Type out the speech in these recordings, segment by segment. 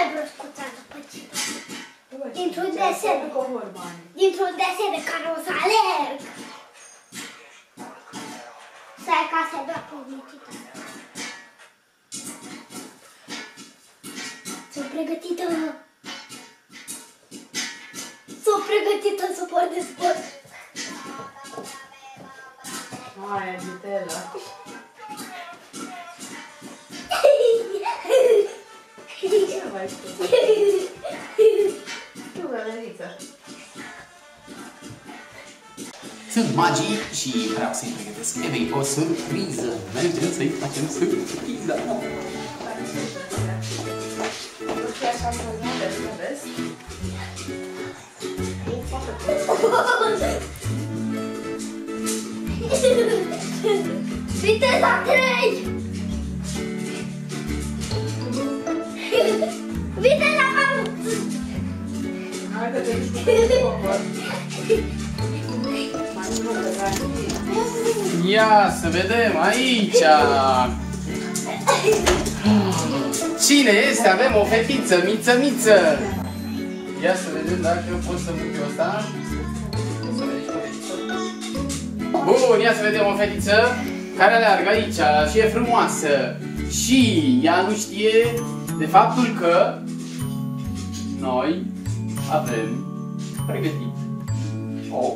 e broscuța răpăcită? Dintr-un desen. Dintr-un desen de care o să alerg. Stai ca să doar publicită. Sunt pregătită. Sunt pregătită să pot de sport. Aia, vitela. Ce mai spune? Tu, Galerița. Sunt magii și vreau să-i pregătesc Evei o surpriză. Mergem să-i facem surpriza. Nu știu așa să nu vezi? Viteza 3! Viteza 4! Hai că te duci cu comor. Ia să vedem aici. Cine este? Avem o fetiță, miță. Ia să vedem dacă pot să duc eu asta. Să vedem o fetiță. Bun, ia să vedem o fetiță care aleargă aici și e frumoasă. Și ea nu știe de faptul că noi avem pregătit o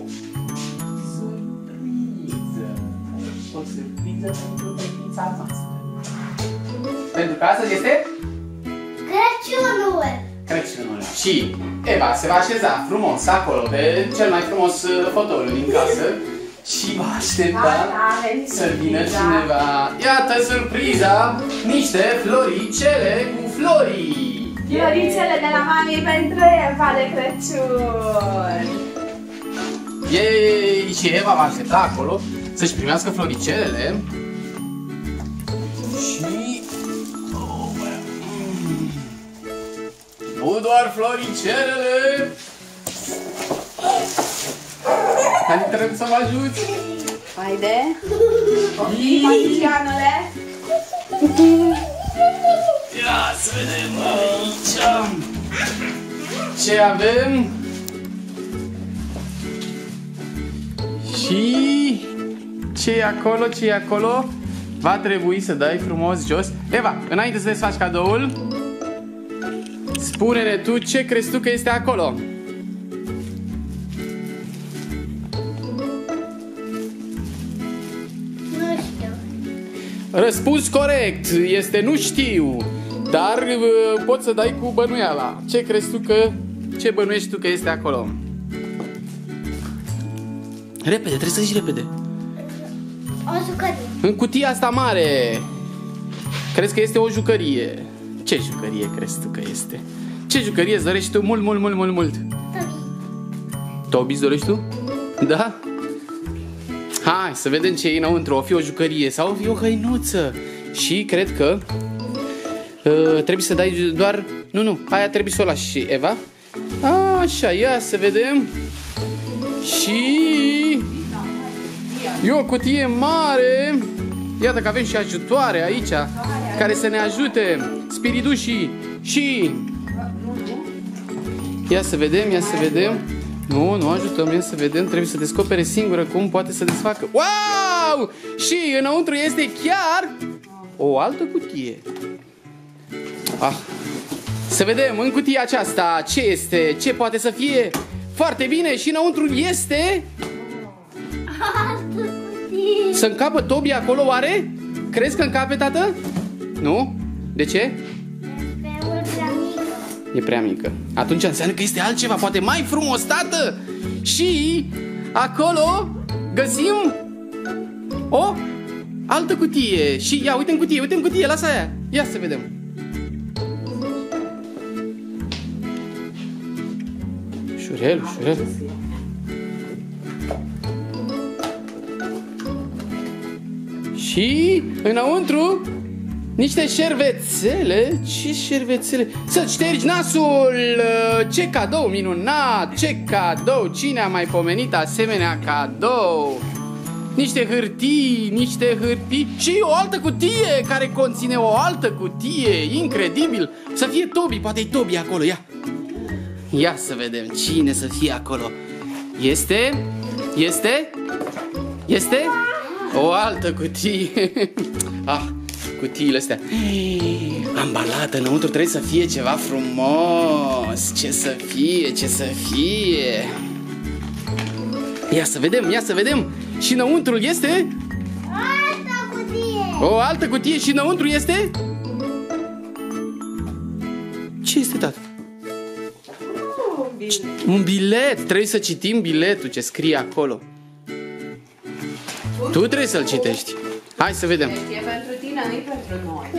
surpriză. O surpriză pentru fetița noastră. Pentru că astăzi este Crăciunul! Crăciunul. Și Eva se va așeza frumos acolo pe cel mai frumos fotoliu din casă și va aștepta să vină cineva. Iată surpriza! Niște floricele cu florii! Floricele de la mami pentru Eva de Crăciun! Ei, și Eva va aștepta acolo să-și primească floricelele. Și... nu doar floricelele! Hai, trebuie să mă ajuți! Haide! Patricianule! Ia să vedem aici! Ce avem? Și... ce e acolo? Ce e acolo? Va trebui să dai frumos jos. Eva, înainte să desfaci cadoul, spune-ne tu ce crezi tu că este acolo. Nu știu. Răspuns corect. Este nu știu. Dar poți să dai cu bănuiala. Ce crezi tu că... ce bănuiești tu că este acolo? Repede, trebuie să zici repede. O jucărie. În cutia asta mare. Crezi că este o jucărie? Ce jucărie crezi tu că este? Ce jucărie îți dorești tu mult? Tobi îți dorești tu? Da? Hai să vedem ce e înăuntru. O fi o jucărie sau o fi o hăinuță. Și cred că trebuie să dai doar... Nu, aia trebuie să o lași și Eva. Așa, ia să vedem. Și... e o cutie mare. Iată că avem și ajutoare aici care să ne ajute. Spiridușii. Și... ia să vedem. Nu ajutăm, ia să vedem. Trebuie să descopere singură cum poate să desfacă. Wow! Și înăuntru este chiar o altă cutie. Să vedem în cutia aceasta ce este, ce poate să fie. Foarte bine, și înăuntru este... să încapă Tobi acolo, oare? Crezi că încape, tată? Nu? De ce? E prea mică. Atunci înseamnă că este altceva, poate mai frumos, tată! Și acolo găsim o altă cutie. Și ia, uite în cutie, lasă aia. Ia să vedem. Șurel. Și înăuntru niște șervețele. Ce șervețele? Să-ți ștergi nasul. Ce cadou minunat. Ce cadou. Cine a mai pomenit asemenea cadou? Niște hârtii și o altă cutie care conține o altă cutie. Incredibil. Să fie Toby, poate e Toby acolo, ia. Ia să vedem cine să fie acolo. Este o altă cutie. Cutiile astea ambalată înăuntru, trebuie să fie ceva frumos. Ce să fie. Ia să vedem. Și înăuntru este Altă cutie. o altă cutie și înăuntru este... Ce este, tată? Un bilet. Trebuie să citim biletul ce scrie acolo. Tu trebuie să-l citești. Hai să vedem. E pentru tine, nu e pentru noi.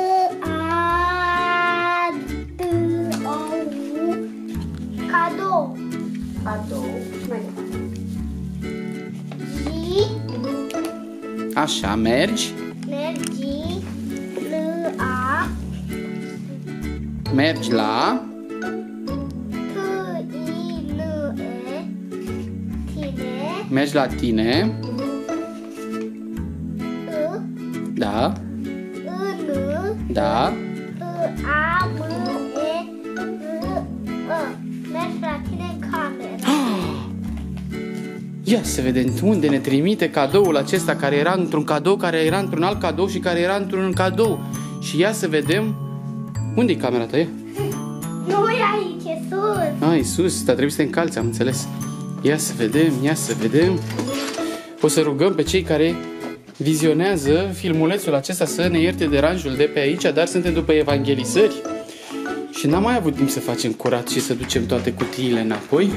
Cadou. Mai departe. Așa, mergi. Mergi la... Mergi la tine. Da. Da. Mergi la tine în cameră. Ia să vedem unde ne trimite cadoul acesta care era într-un cadou, care era într-un alt cadou și care era într-un cadou. Și ia să vedem... Unde-i camera ta? Nu e aici, e sus. E sus, dar trebuie să te încalți, am înțeles. Ia să vedem. O să rugăm pe cei care vizionează filmulețul acesta să ne ierte deranjul de pe aici, dar suntem după evangelizări și n-am mai avut timp să facem curat și să ducem toate cutiile înapoi.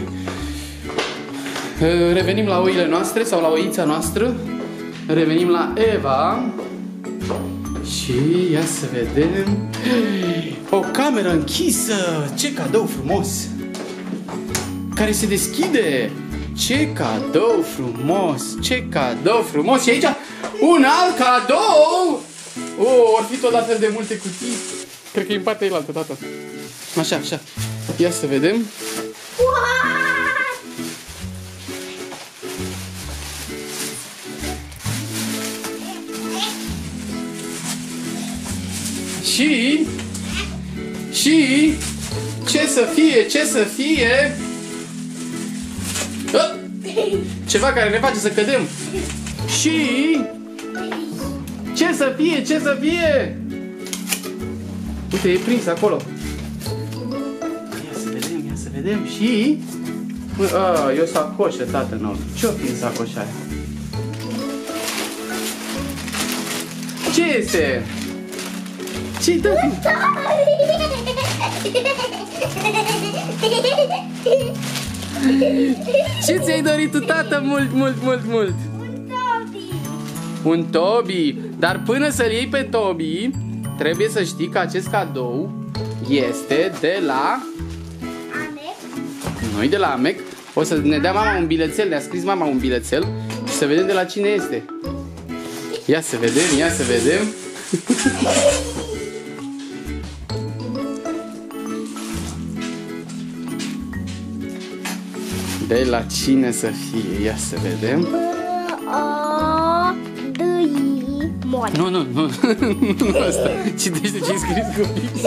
Revenim la oile noastre sau la oița noastră. Revenim la Eva. Și ia să vedem. O cameră închisă. Ce cadou frumos. Care se deschide. Ce cadou frumos. Ce cadou frumos. Și aici un alt cadou. Or fi tot la fel de multe cutii. Cred că e în partea ailaltă, tata. Așa. Ia să vedem. Și ce să fie? Ceva care ne face să cădem. Și ce să fie? Uite, e prins acolo. Ia să vedem. Și e o sacoșă, tată, nou. Ce-o fi în sacoșa aia? Ce este? Ce-i, tati? Ce ți-ai dorit tu, tată, mult? Un Toby. Dar până să-l iei pe Toby, trebuie să știi că acest cadou este de la... Amec. Nu-i de la Amec. O să ne dea mama un bilețel. Ne-a scris mama un bilețel și să vedem de la cine este. Ia să vedem. De la cine să fie? Ia să vedem. Nu. Nu asta. Citește ce-ai scris cu pix.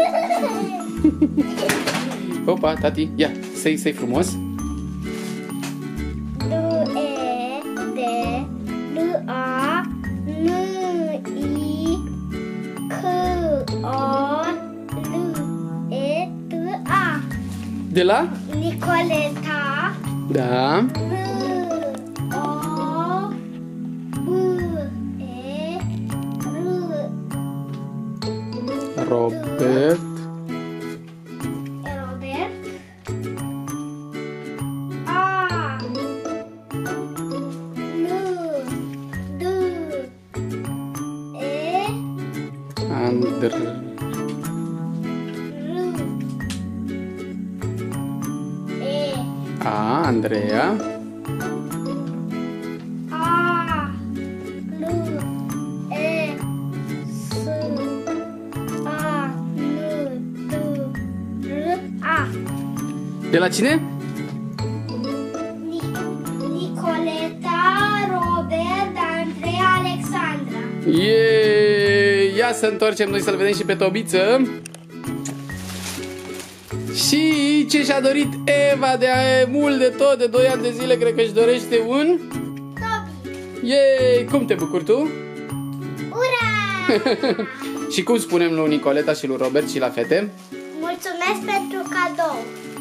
Opa, tati, ia, să-i frumos. De la? Nicoleta. Da. Robert. Andreea. De la cine? Nicoleta, Robert. Ia să întoarcem noi să-l vedem și pe Tobiță. Și ce și-a dorit Eva de mult de tot, de 2 ani de zile, cred că își dorește un... Tobi. Yay! Cum te bucuri tu? Ura! Și cum spunem lui Nicoleta și lui Robert și la fete? Mulțumesc pentru cadou.